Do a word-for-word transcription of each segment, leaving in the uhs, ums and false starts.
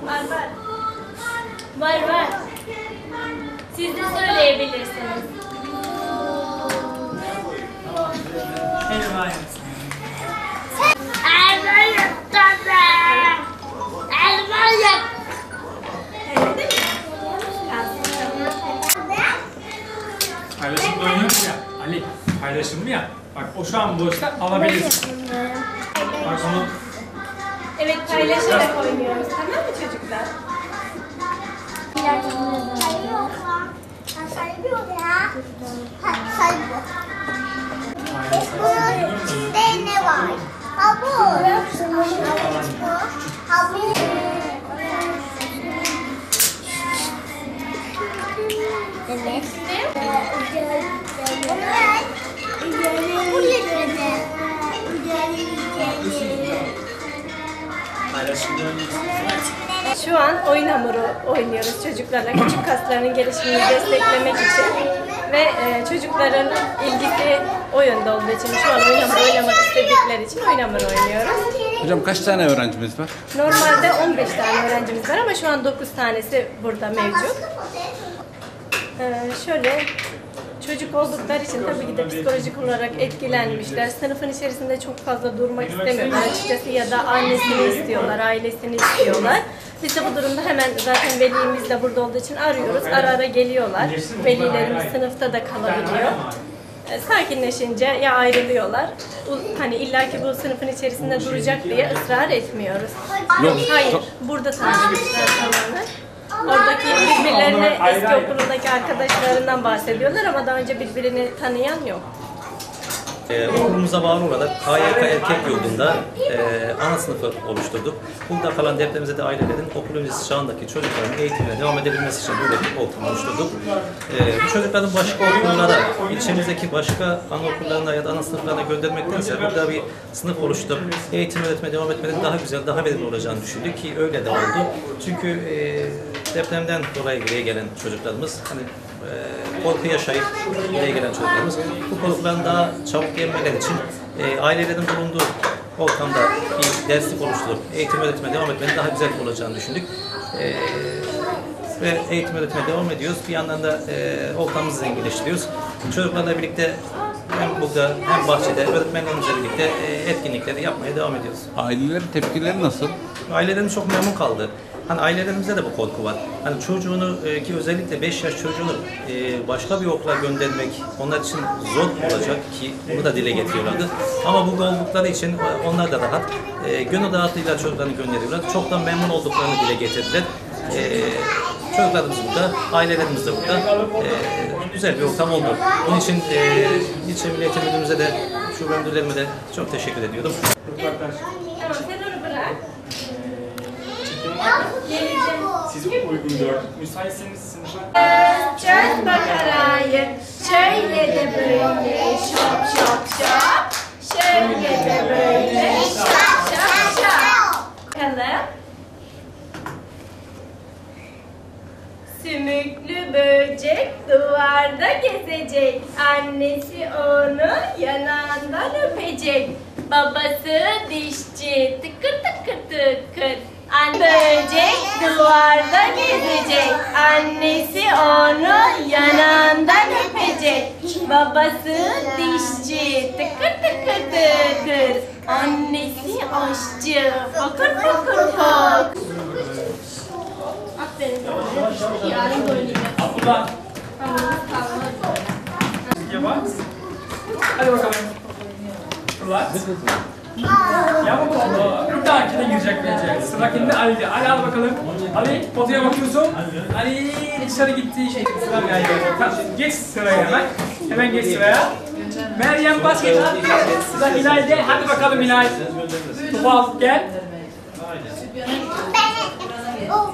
Var var. Var var. Siz de söyleyebilirsiniz. Elma Elma yuttum. Elma yuttum. Paylaşımlı oynuyoruz ya. Ali, paylaşımlı ya. Bak o şu an boşta alabilirsin. Bak onu... Evet, paylaşarak oynuyoruz. Tamam mı çocuklar? Bunun içinde ne var? Hamur. Hamur. Evet. Bu litrede. Paylaşımlı oynuyoruz. Şu an oyun hamuru oynuyoruz çocuklarla. Küçük kaslarının gelişimini desteklemek için ve e, çocukların ilgisi o yönde olduğu için şu an oyun hamuru oynamak istedikleri için oyun hamuru oynuyoruz. Hocam kaç tane öğrencimiz var? Normalde on beş tane öğrencimiz var ama şu an dokuz tanesi burada mevcut. Ee, şöyle çocuk oldukları için tabii ki de psikolojik olarak etkilenmişler. Sınıfın içerisinde çok fazla durmak istemiyorlar açıkçası ya da annesini istiyorlar, ailesini istiyorlar. Biz de bu durumda hemen zaten velimiz de burada olduğu için arıyoruz. Ara ara geliyorlar. Velilerimiz sınıfta da kalabiliyor. Ee, Sakinleşince ya ayrılıyorlar. Bu- Hani illaki bu sınıfın içerisinde duracak diye ısrar etmiyoruz. Yok. Hayır, burada tanışmışlar tamamen. Oradaki birbirlerine eski okuldaki arkadaşlarından bahsediyorlar ama daha önce birbirini tanıyan yok. Ee, okulumuza bağlı olarak K Y K Erkek Yurdu'nda e, ana sınıfı oluşturduk. Burada kalan depremize de ailelerin okul öncesi çağındaki çocukların eğitimine devam edebilmesi için böyle bir ortam oluşturduk. E, bu çocukların başka okullara, ilçemizdeki başka anaokullarına ya da ana sınıflarına göndermektense burada bir sınıf oluşturup eğitim öğretmeye devam etmenin daha güzel, daha verimli olacağını düşündük ki öyle de oldu. Çünkü e, depremden dolayı buraya gelen çocuklarımız hani e, korku yaşayıp buraya gelen çocuklarımız bu korkuların daha çabuk yenmeleri için e, ailelerin bulunduğu ortamda bir derslik oluşturup eğitim öğretmeye devam etmenin daha güzel olacağını düşündük. E, ve eğitim öğretmeye devam ediyoruz. Bir yandan da e, ortamımızı zenginleştiriyoruz. Çocuklarla birlikte hem burada hem bahçede öğretmenlerimizle birlikte e, etkinlikleri yapmaya devam ediyoruz. Ailelerin tepkileri nasıl? Ailelerimiz çok memnun kaldı. Hani ailelerimizde de bu korku var. Hani çocuğunu e, ki özellikle beş yaş çocuğunu e, başka bir okula göndermek onlar için zor olacak ki bunu da dile getiriyorlardı. Ama burada oldukları için e, onlar da rahat. E, gönül rahatlığıyla çocuklarını gönderiyorlar. Çoktan memnun olduklarını dile getirdiler. E, çocuklarımız burada, ailelerimiz de burada. E, güzel bir ortam oldu. Bunun için e, ilçe Milli Eğitim Müdürümüze de, şube müdürlerime de çok teşekkür ediyorum. Tamam, sen onu bırak. Sizi uygun gördük. Müsaitseniz sınıfa. Çöz bakarayı, şöyle de böyle şop şop şop, şöyle de böyle şop şop şop. Bakalım. Sümüklü böcek duvarda gezecek, annesi onu yanağından öpecek. Babası dişçi, tıkır tıkır tıkır. Anne böcek duvarda gezecek, annesi onu yanağından öpecek. Babası dişçi, tıkır tıkır tıkır. Annesi aşçı, fokur fokur fok. Aferin. Yarın da oynayacağız. Abdullah. Yavaş. Hadi bakalım. Fırlat. Ya bu bir dahakine girecek bence. Sıradakinde Ali'de. Ali al bakalım. Ali potaya bakıyorsun. Ali dışarı gitti. Şey, sıra geldi. Geç sıraya hemen. Hemen geç sıraya. Meryem bas geç. Sıra Hilal'de. Hadi bakalım Hilal. Topu al gel.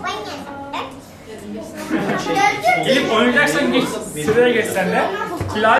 Gelip oynayacaksan geç. Sıraya geç sen de. Hilal.